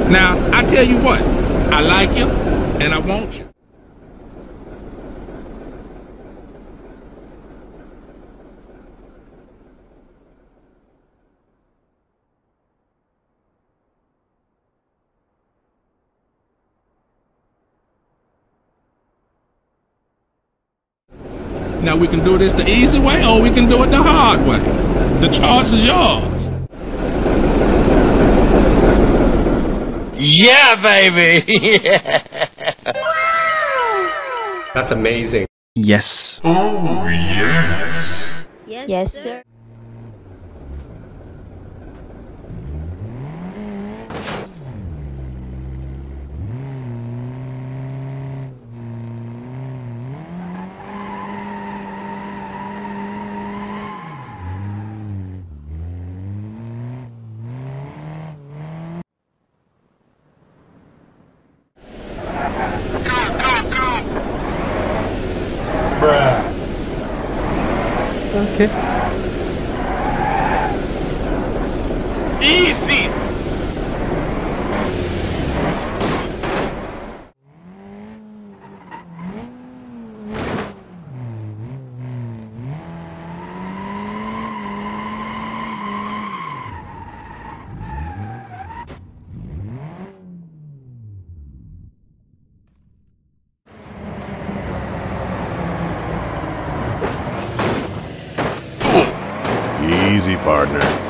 Now, I tell you what, I like you, and I want you. Now we can do this the easy way, or we can do it the hard way. The choice is yours. Yeah, baby! That's amazing. Yes. Oh, yes. Yes, sir. Okay. Easy! Easy, partner.